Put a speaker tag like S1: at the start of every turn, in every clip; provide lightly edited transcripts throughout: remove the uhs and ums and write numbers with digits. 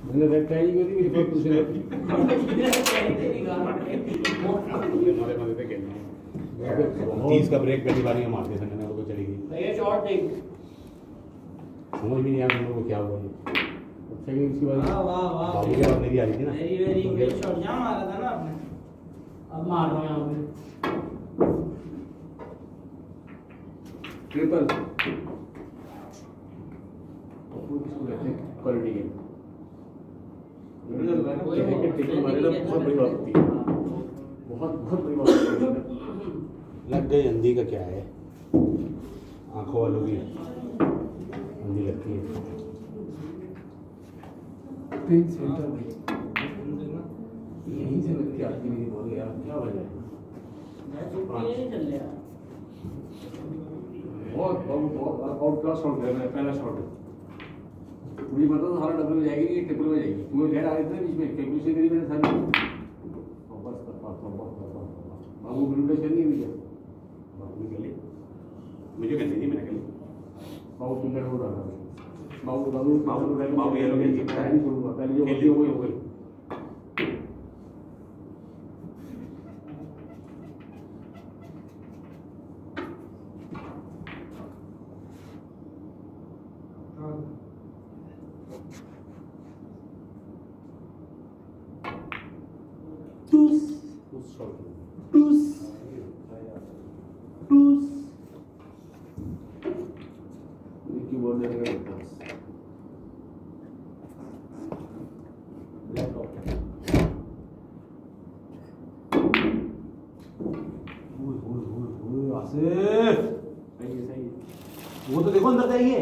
S1: मैंने red try की थी मेरी फर्स्ट पोजीशन हमारे मजे पे खेलना 30 का ब्रेक पहली बार ही मारते थे मैंने वो चली गई
S2: ये शॉट देख
S1: समझ में नहीं आया हम लोग को क्या हुआ सेकंड इसके बाद
S2: वाह वाह वाह
S1: बाबू के बाद मेरी आ रही थी ना
S2: वेरी वेरी गुड शॉट यहां मारा था ना आपने अब मार रहा हूं यहां पे
S1: ट्रिपल क्वालिटी गेम बहुत बड़ी बात होती है बहुत बहुत बड़ी बात होती है लग गई अंधी का क्या है आंखों वालों की अंधी लगती है पिंक सेंटर में यहीं से लगती आती मेरी बॉल यार क्या वजह है
S2: ये चल रहा
S1: बहुत बहुत बहुत आउट क्लास शॉट है मेरा पहला शॉट है मुझे पता था सारा डबल में जाएगी कि ट्रिपल में जाएगी तुम्हें लहर आ रही थी ना बीच में कैलकुलेशन करी मैंने सारी बस बाबू कैलकुलेशन नहीं हुई क्या बाबू ने खेली मुझे कहते नहीं मैंने खेली बाबू तुम हो रहा था बाबू बाबू बाबू बाबू ये लोग नहीं छोड़ूंगा पहले जो खेली हो गई वो तो देखो अंदर जाइए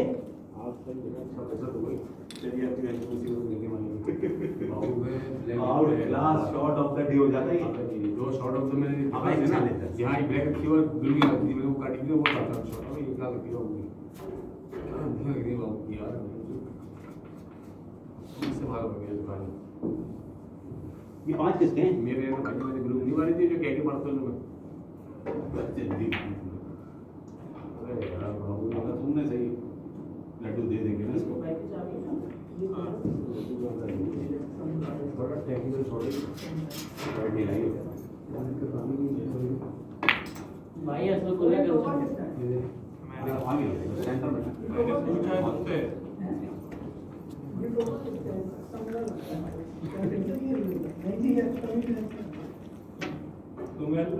S1: last shot of the day हो जाता है दो शॉट ऑफ द मैंने यहाँ ही ब्रेक रखी और बिल की लगती है वो काटी थी वो आता शॉट है इतना लगती है होगी क्या नहीं लग रही बाबू की यार इससे भाग हो गया दुकान ये 5 किसके हैं मेरे भाई मैंने ग्रुप नहीं मारी थी जो कह के मारता हूं मैं जल्दी अरे यार बाबू अगर तुमने सही लड्डू दे देंगे ना इसको थोड़ा टेक्निकल शॉट नहीं लगी
S2: भाई ऐसा कोई कर
S1: मैं आ गया सेंटर में पूछा है मुझसे तुम यार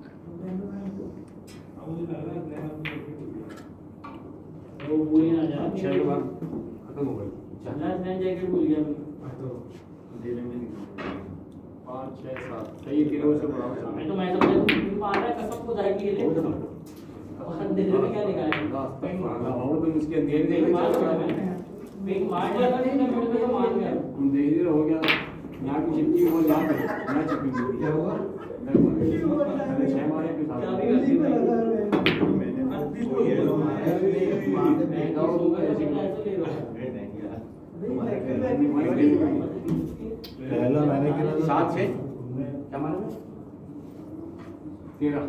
S2: वो पूरी ना जाए
S1: 6 के बाद खत्म हो गई
S2: चलना मैं जैकेट भूल गया
S1: तो देने में 5 6 7 सही किलो से बढ़ाओ
S2: मैं तो मैं समझा तुम मार रहा है कसम खुदा की ले और अंधेरे में क्या निकाले
S1: रास्ता ही मारना और तुम इसके अंधेरे में
S2: मार दिया था नहीं मैं तो मान गया
S1: तुम देख ही रहो क्या यहाँ की चिपकी वो यहाँ पे यहाँ चिपकी हुई क्या हुआ मैंने 6 मारे के साथ
S2: क्या भी करती है
S1: मैंने अद्दी को ये लो मारे मैं गाओ ऐसे ले रहा पहला मैंने किया 7 6 क्या मारा 13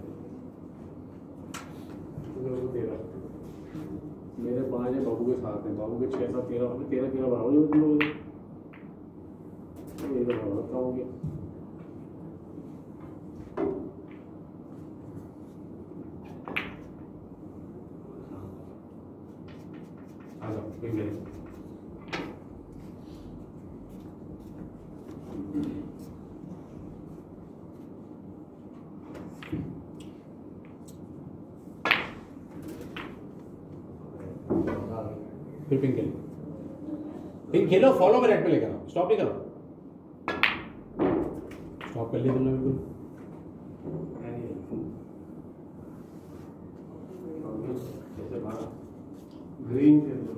S1: मेरे 5 है बाबू के साथ है बाबू के 6 7 13 13 बराबर हो तुम लोग ये बराबर हो गया आ जाओ फिर मेरे फिर पिंक खेलो पिंक खेलो फॉलो में रेड पे लेकर आओ स्टॉप नहीं करो स्टॉप कर लिया तुमने बिल्कुल ग्रीन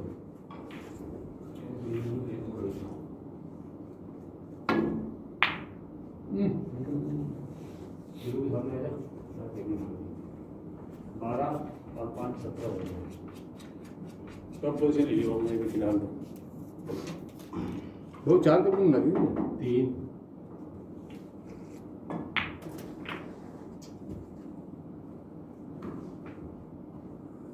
S1: और 5 17 हो गए स्टॉप पोजीशन ले लियो मैं फिलहाल दो 4 कब लगी 3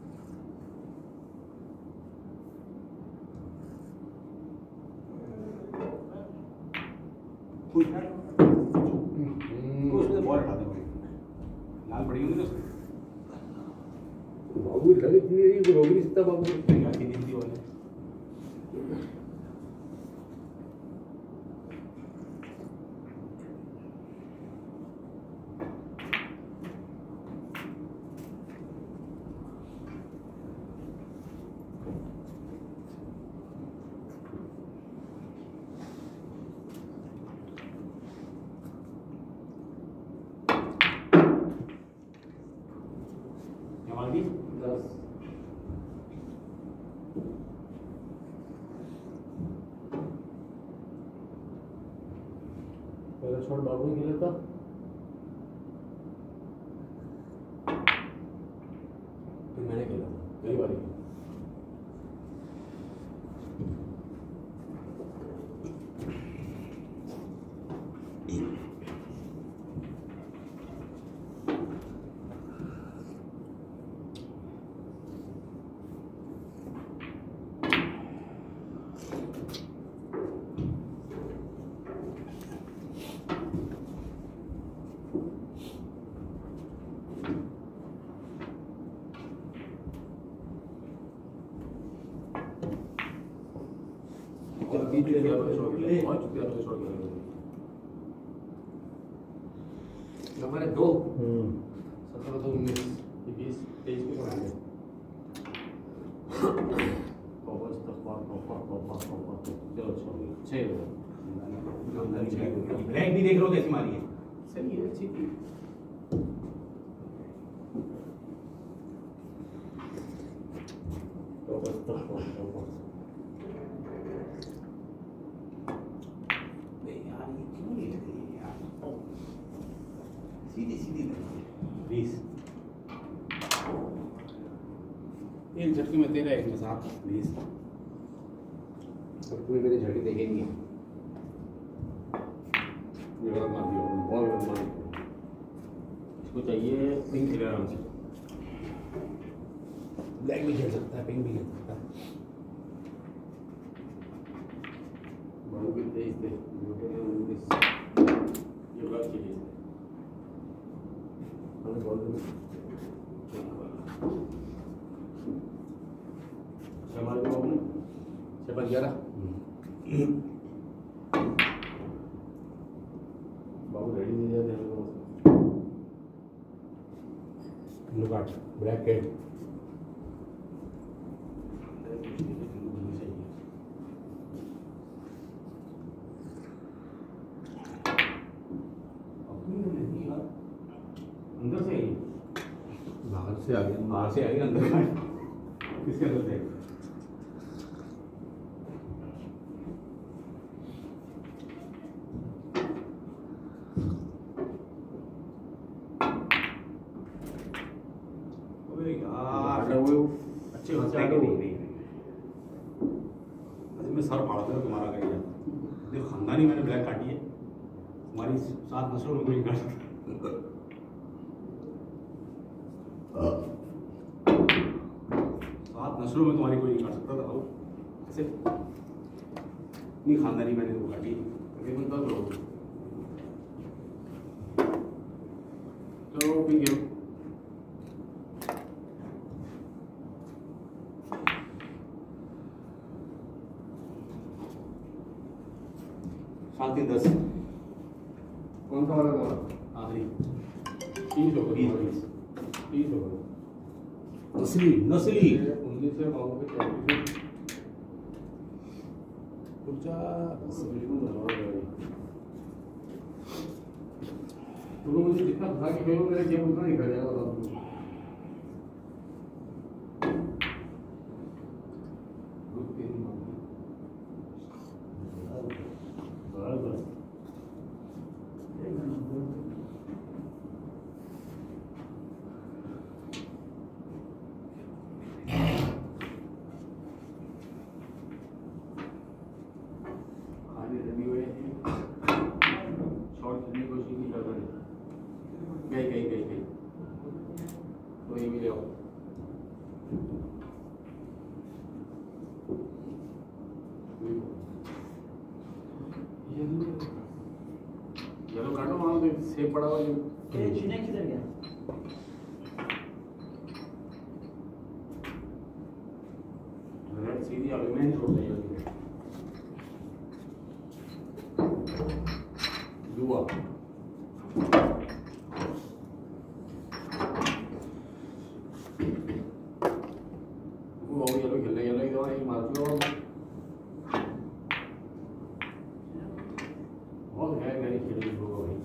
S1: 5
S3: फुल शॉट तो उसमें बॉल हटा दे लाल पड़ी होगी ना उसमें
S1: बाबू लगे इतनी रोक नहीं सकता बाबू
S3: गाड़ी दी थी वाले
S1: पहला शॉट बाबू ने खेला था फिर मैंने खेला कई बार हमारे दो 17 तो 19 20 23 को बनाएंगे चलो छः
S3: ब्लैक भी देख रहे हो कैसी मारी है
S1: सही है अच्छी थी
S3: सीधी सीधी 20 एक झटके में तेरा एक में 7 20
S1: अब तुम्हें मेरे झटके देखे नहीं गलत मार दिया बहुत गलत मार इसको चाहिए पिंक खेले आराम से ब्लैक भी खेल सकता है पिंक भी खेल सकता है बहुत भी तेज थे ये ब्लैक चाहिए बाबू 11 बाबू रेडी दे जाते हैं ब्लू कार्ड ब्लैक कैट
S3: अंदर से आई
S1: बाहर से आ गया
S3: बाहर से आई अंदर का किसके अंदर से अच्छे खासे आगे नहीं रही मैं सर फाड़ दूंगा तुम्हारा करिए देखो खानदानी मैंने ब्लैक काटी है तुम्हारी 7 नस्लों में कोई काट सकता 7 नस्लों में तुम्हारी कोई नहीं काट सकता था ऐसे नहीं खानदानी मैंने वो काटी तकरीबन 10 लोग
S1: तो पिंक खेलो
S3: 7 3 10
S1: कौन सा वाला था
S3: आखिरी
S1: 30 होगा
S3: 20
S1: 30 होगा
S3: नस्ली नस्ली
S1: 19 से बाबू के 34
S3: ऊर्जा
S1: तुम मुझे जितना था कि खेलो मेरा गेम उतना नहीं कर जाएगा गई तो ये भी ले आओ तो सेब पड़ा हुआ है।
S2: ये चीने किधर गया?
S1: रेड सीधी अभी मैं छोड़ रही हूँ। दुआ वो येलो खेलने येलो ही दवा नहीं मार चुका बहुत है मेरी खेलने को भाई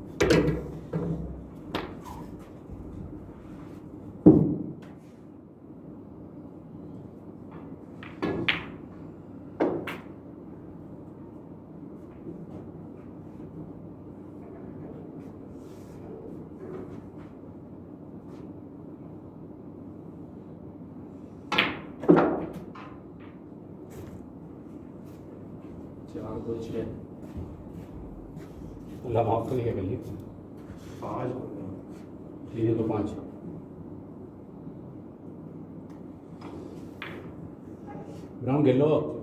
S1: चार दो छः
S3: अल्लाह माफ कर क्या कर लिए
S1: 5
S3: ये तो 5 ब्राउन खेल लो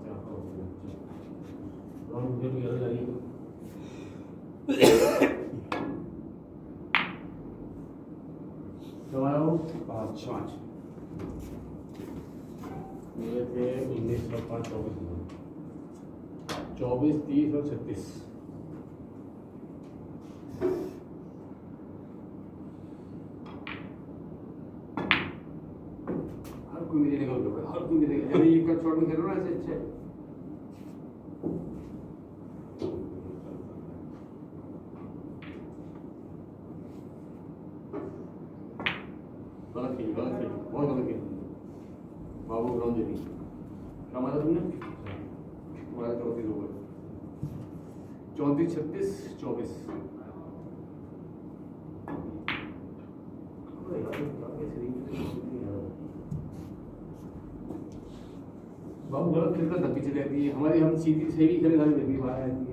S1: मुझे तो येलो जाएगी तो
S3: 5
S1: मेरे थे 19 और 5 24 30 और 36 हर कोई मेरे निकल गया हर कोई मेरे अरे ये कट शॉट में खेल रहा है ऐसे अच्छे गलत खेल बहुत गलत खेल बाबू ग्राउंड दे दी क्या मारा तुमने हमारा 34 ओवर 34 36 24 बाबू गलत खेलता था पीछे रहती है हमारी हम सीधी से भी खेले सारी देखी बाहर रहती है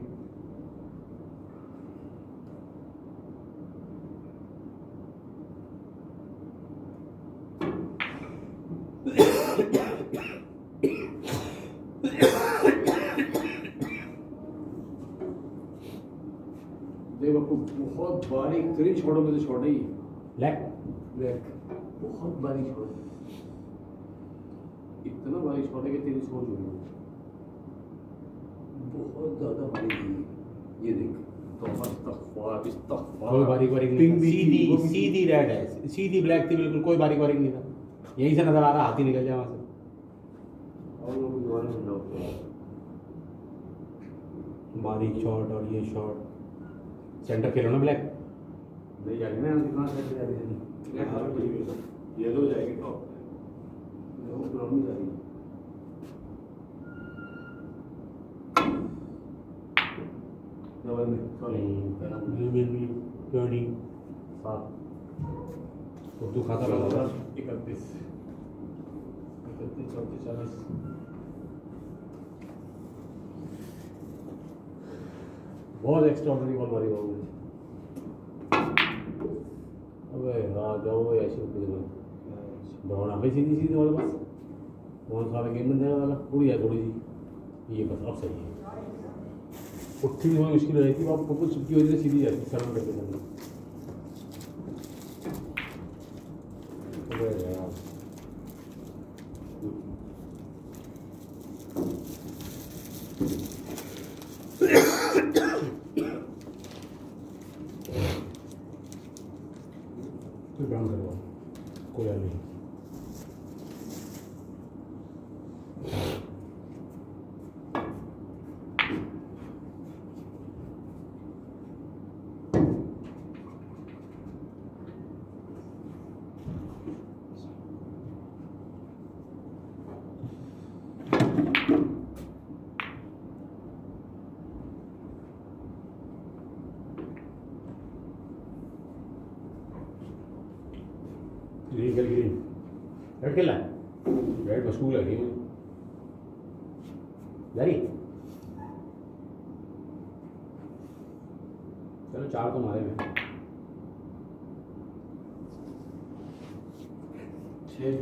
S1: देख आपको बहुत बारीक तेरी छोड़ो में तो छोड़ ही
S3: ब्लैक
S1: ब्लैक बहुत बारीक छोड़ इतना बारीक छोड़ कि तेरी सोच हो गई बहुत ज्यादा बारीक है ये देख तो इस्तग़फ़ार इस्तग़फ़ार
S3: कोई बारीक नहीं सीधी सीधी रेड है सीधी ब्लैक थी बिल्कुल कोई बारीक नहीं था यहीं से नजर आ रहा हाथी निकल जाए वहां से
S1: और लोग दीवार में होते हैं
S3: बारीक शॉट और ये शॉट सेंटर खेलो ना ब्लैक
S1: नहीं जाएगी ना दिमाग से जा रही है ये लो जाएगी तो वो ग्राउंड में जाएगी डबल में सॉरी
S3: उर्दू खाता लगा
S1: 31 34 40 बहुत एक्स्ट्राऑर्डिनरी बॉल मारी बाबू ने अबे हाँ जाओ ऐसे दौड़ा भाई सीधी सीधी वाले बस बहुत सारा गेम बन जाएगा वाला थोड़ी है थोड़ी सी ये बस अब सही है उठनी भी थोड़ी मुश्किल हो जाती है आपको कुछ की वजह से सीधी जाती है सरल करके करना अबे यार ब्राउन करवा कोई नहीं ग्रीन रेड खेला रेड मशहूर है गेम जारी चलो 4 तो मारे में 6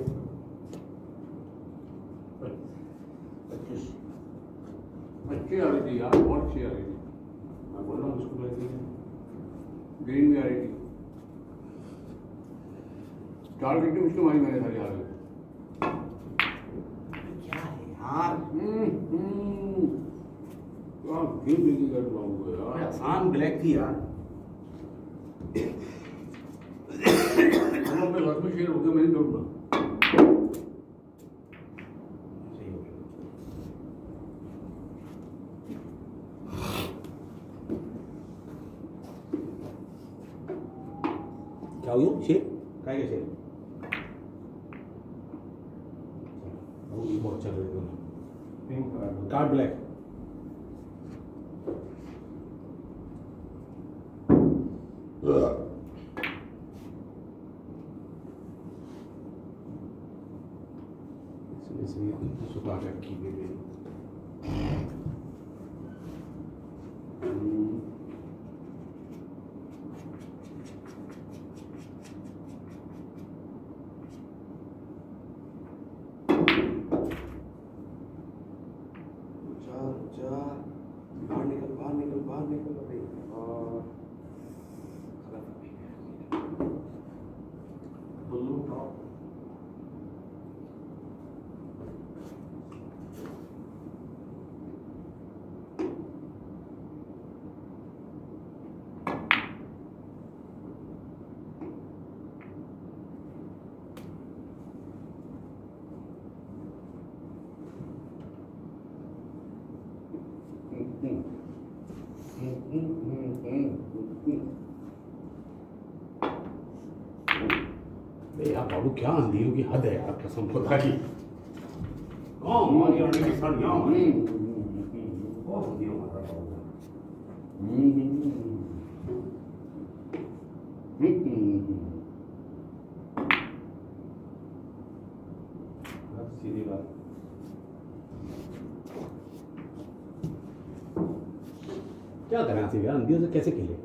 S1: 25 अच्छी आ रही थी यार बहुत अच्छी आ रही थी मैं बोल रहा हूँ मुझको लगी ग्रीन भी आ रही थी। 4 विकेट मुश्किल मारी मैंने सारी हाल में।
S3: क्या है यार?
S1: गेम लेके कर रहा हूँ यार।
S3: आसान ब्लैक थी यार।
S1: हम अपने वर्क में शेयर होकर मैं नहीं करूँगा।
S3: सही हो गया। क्या हुई शेर? क्या है शेर? बहुत चल रही दोनों।
S1: Pink
S3: card black. सुखा के रखी हुई है। बाहर निकल अरे
S1: ब्लू टॉप।
S3: यार बाबू क्या अंधेरों की हद है यार, कसम खुदा की। हमारी आने के साथ यहाँ बहुत अंधेरों मार रहा बाबू। सीधी बात। क्या करें आसिफ यार, अंधेरों से कैसे खेले?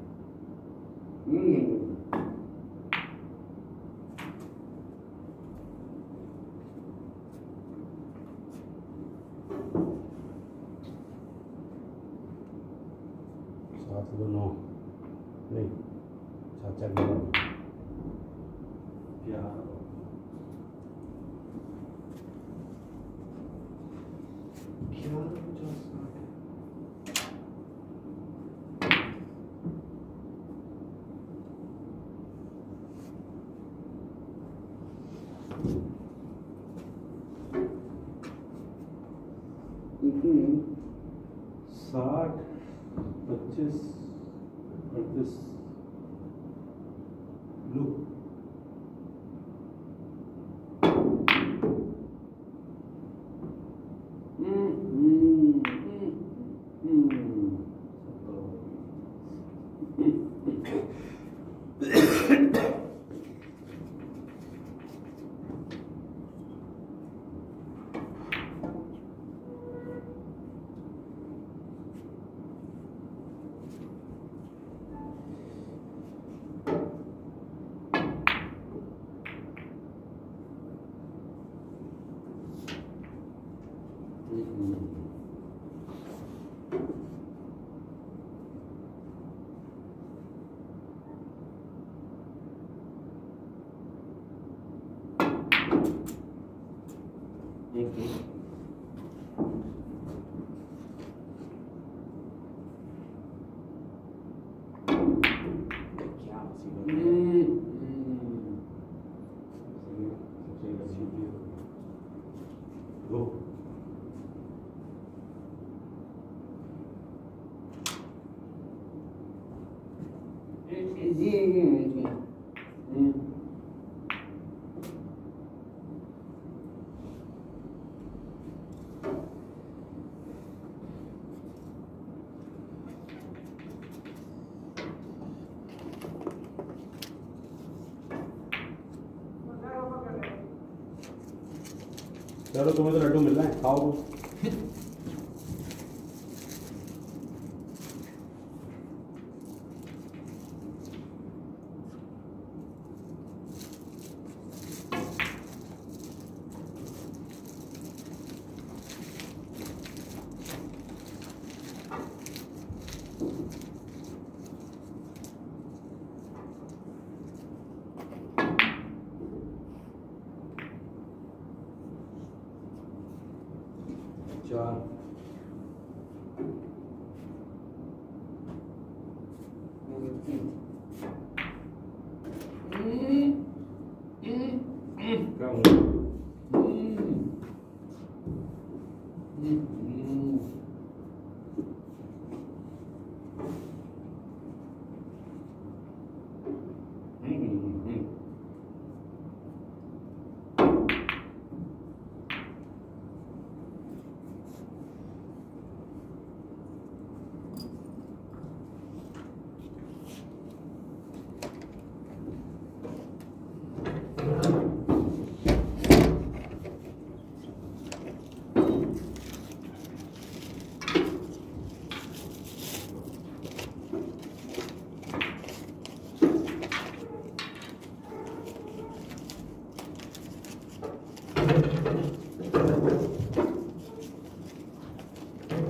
S3: दोनों नहीं चाचा
S1: प्यार साठ 25 38 ब्लू क्या मुसीबत है। गो चलो तुम्हें तो लड्डू मिल रहा है, खाओ।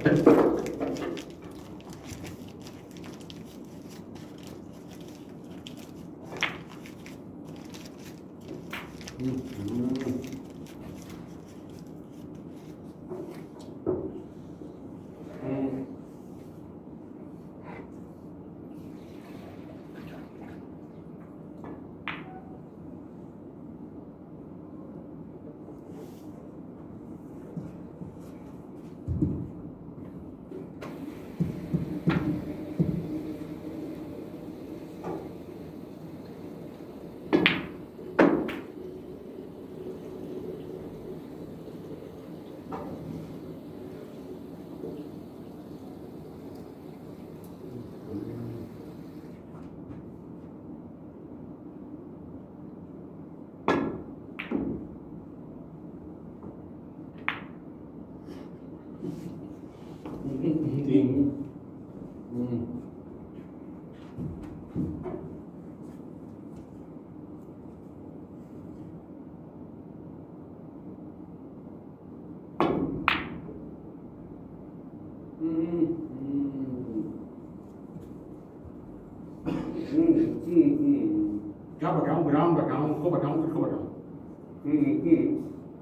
S3: क्या बताऊं, ग्राम बताऊं, उसको बताऊं, किसको बताऊं?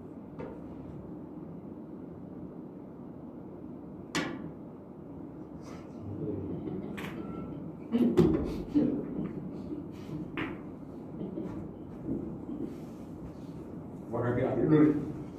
S3: What are you doing?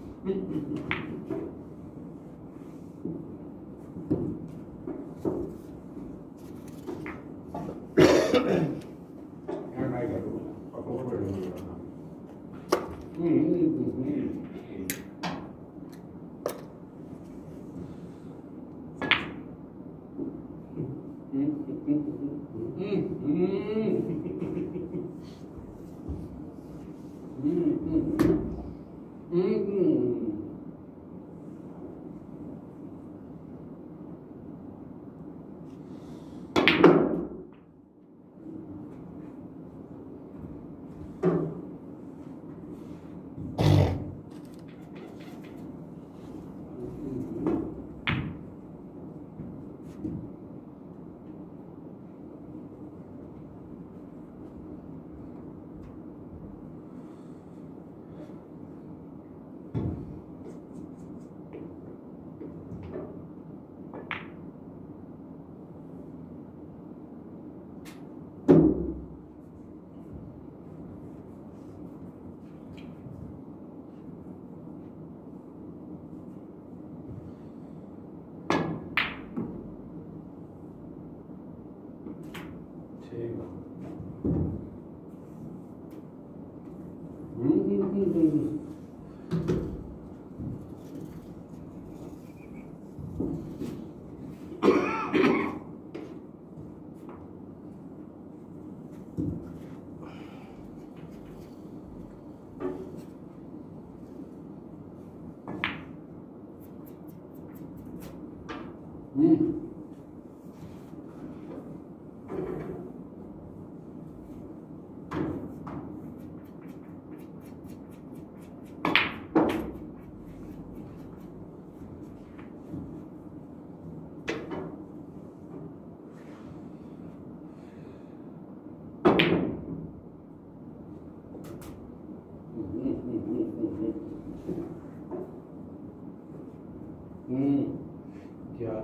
S1: क्या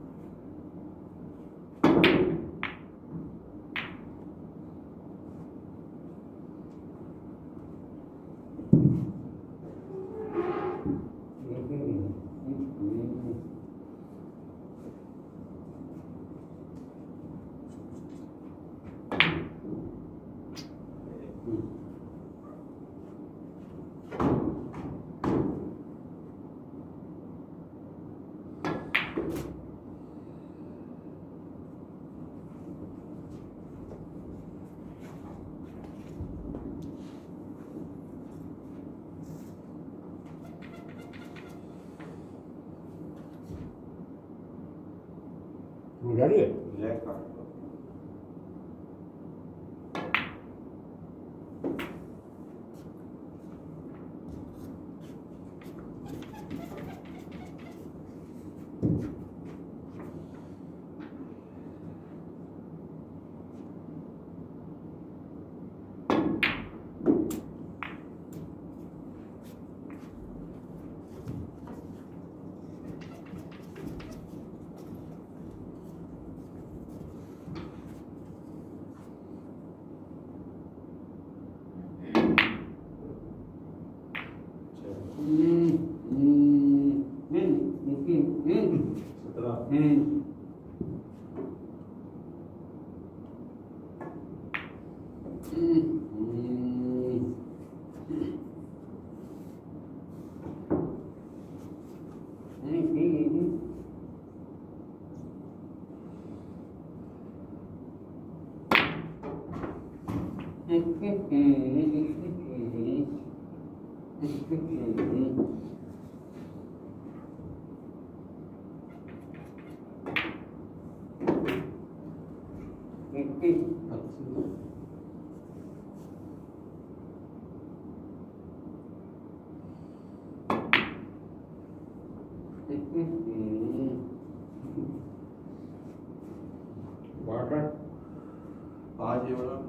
S1: ready?
S3: Black card.
S1: वाटर
S3: आज ये वाला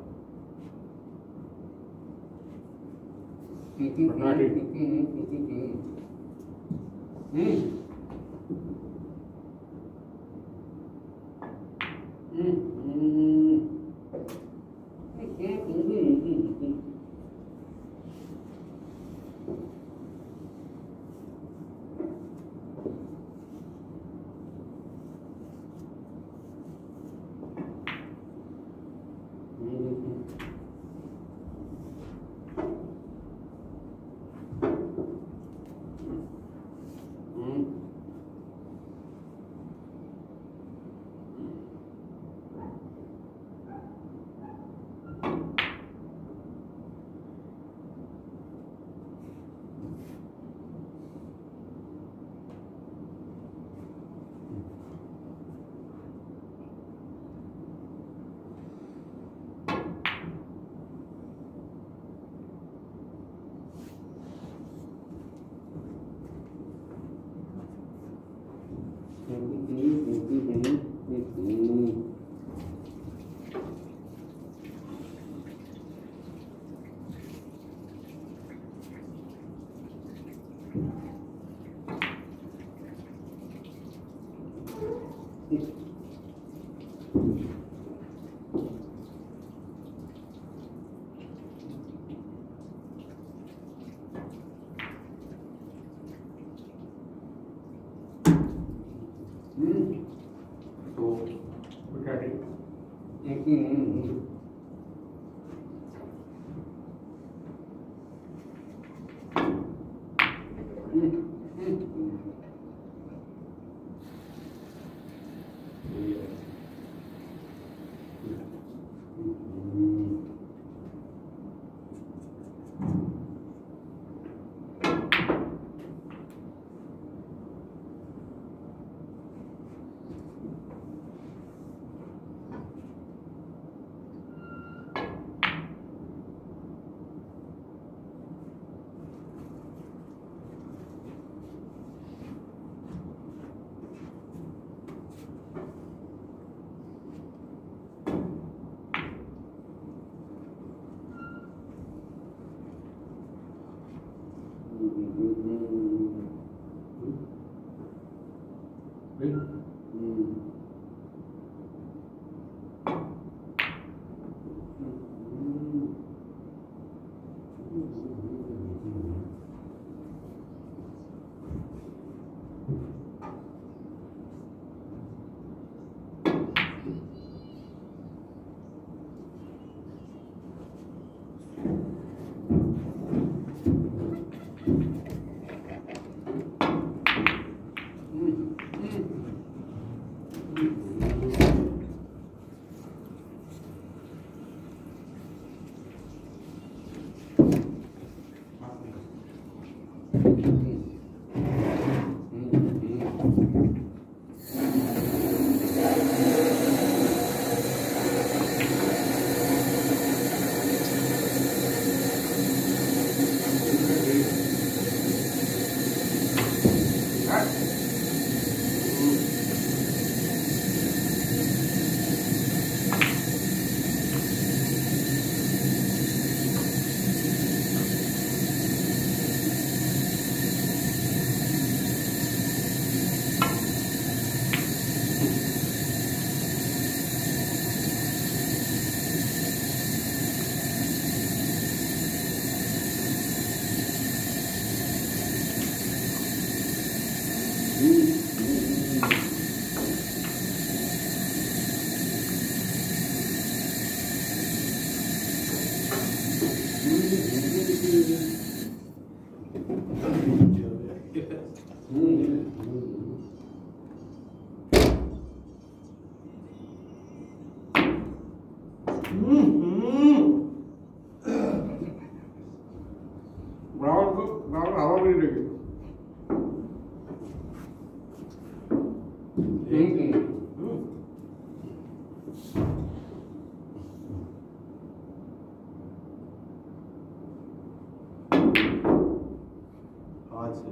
S3: हाथ से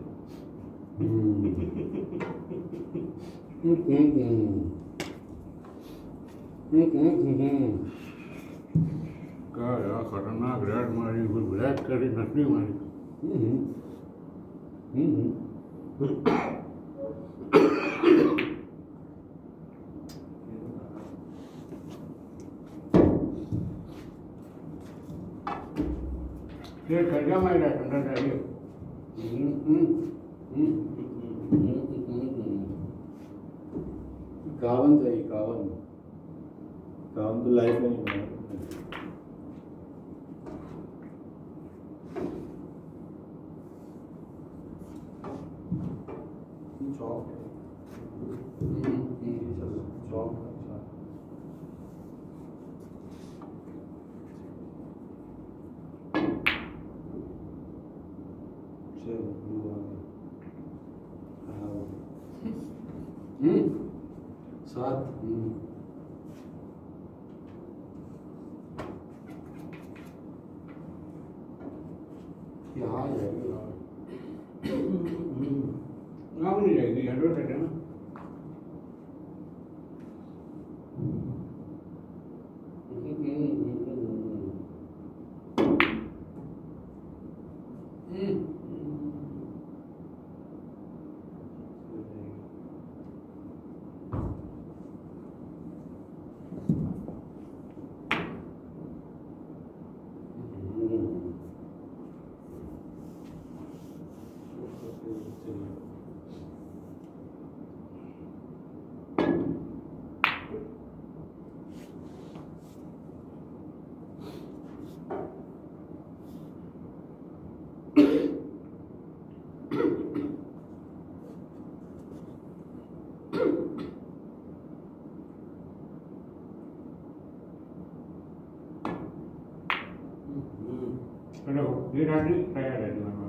S1: क्या यार खतरनाक रेड मारी कोई ब्लैक करी नकली मारी ये कर्जा मारा ठंडा चाहिए
S4: कावन चाहिए कावन कावन तो लाइफ में नहीं बना
S3: चौक
S4: चौक अच्छा चलो ब्लू आ गया सात
S1: यहाँ जाएगी यहाँ भी नहीं जाएगी हंड्रेड है ना हेलो ये राजी तैयार है तुम्हारा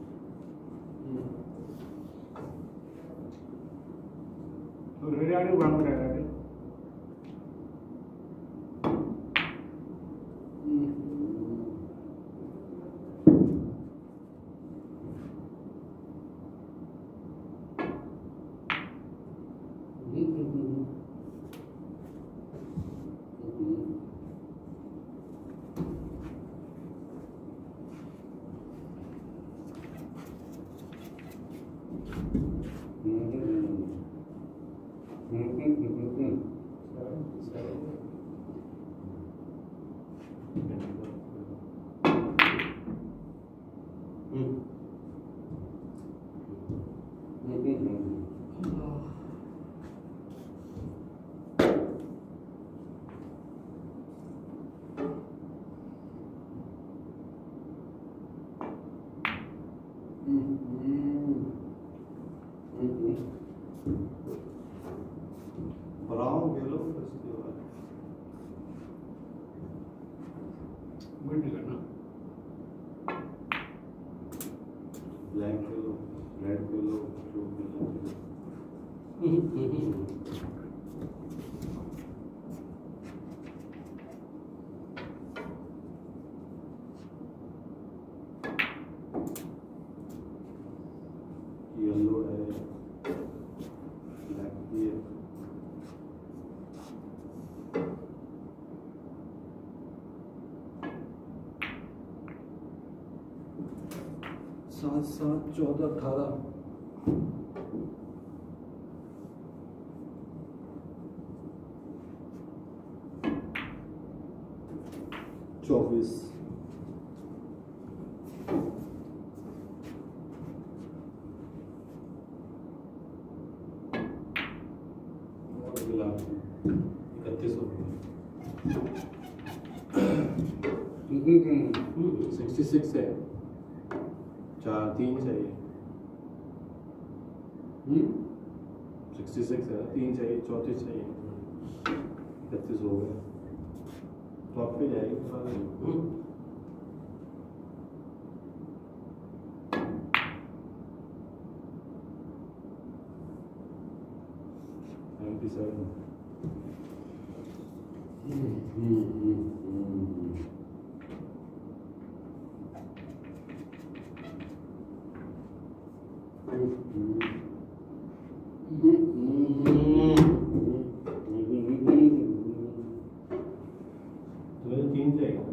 S1: तो रेडी आने वहाँ पर तैयार है
S4: ब्राउन येलो उसके बाद
S1: बंद करना
S4: black yellow red yellow blue yellow yellow है ब्लैक भी है सात सात 14 18 24 31 हो गया 66 है चार तीन चाहिए 66 है तीन चाहिए 34 चाहिए 31 हो गया टॉप पे जाएगी 57. तुम्हें 3 चाहिए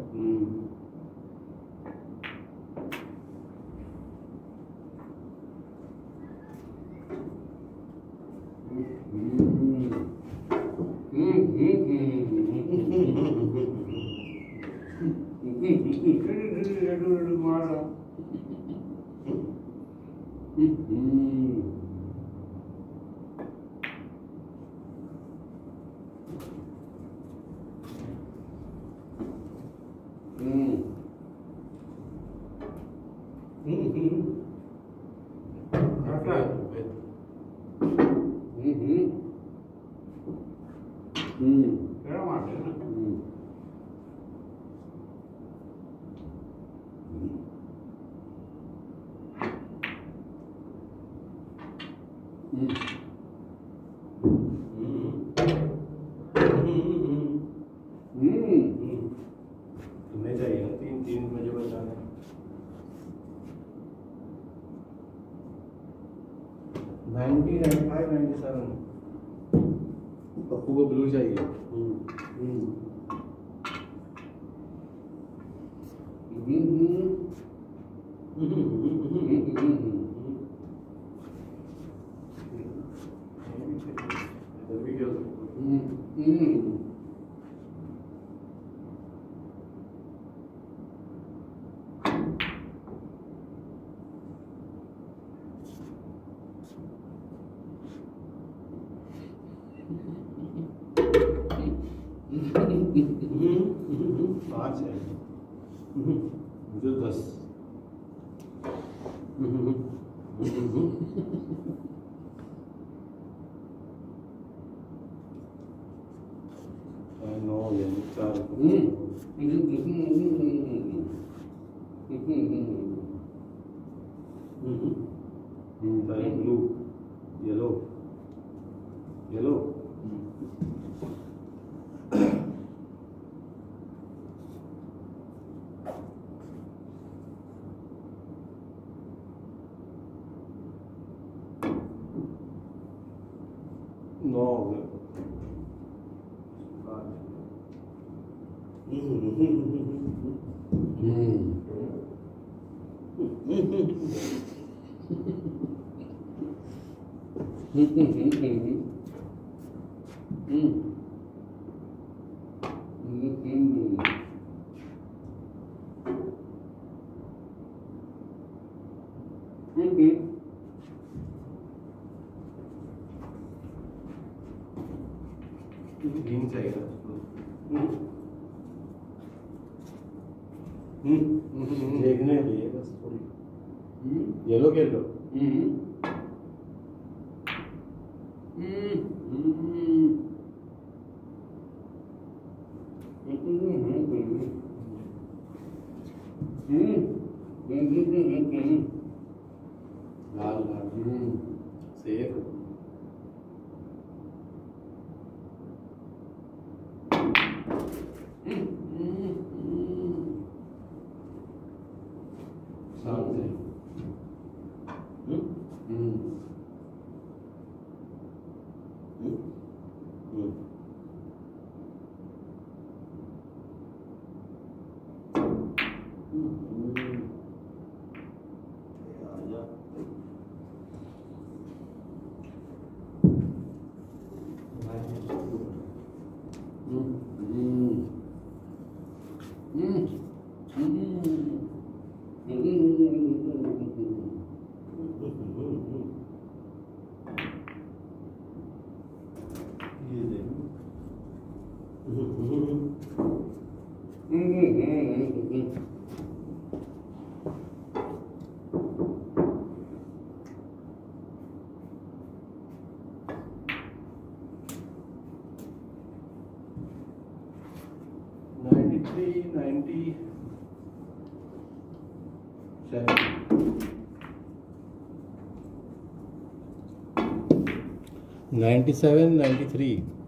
S4: तुम्हें चाहिए ना 3 मुझे बताना 90, 95, 97 पप्पू को ब्लू चाहिए पाँच है मुझे 10 9 4 blue yellow yellow No, green चाहिए देखने के लिए बस थोड़ी येलो खेल लो लाल लाल सेफ 97, 93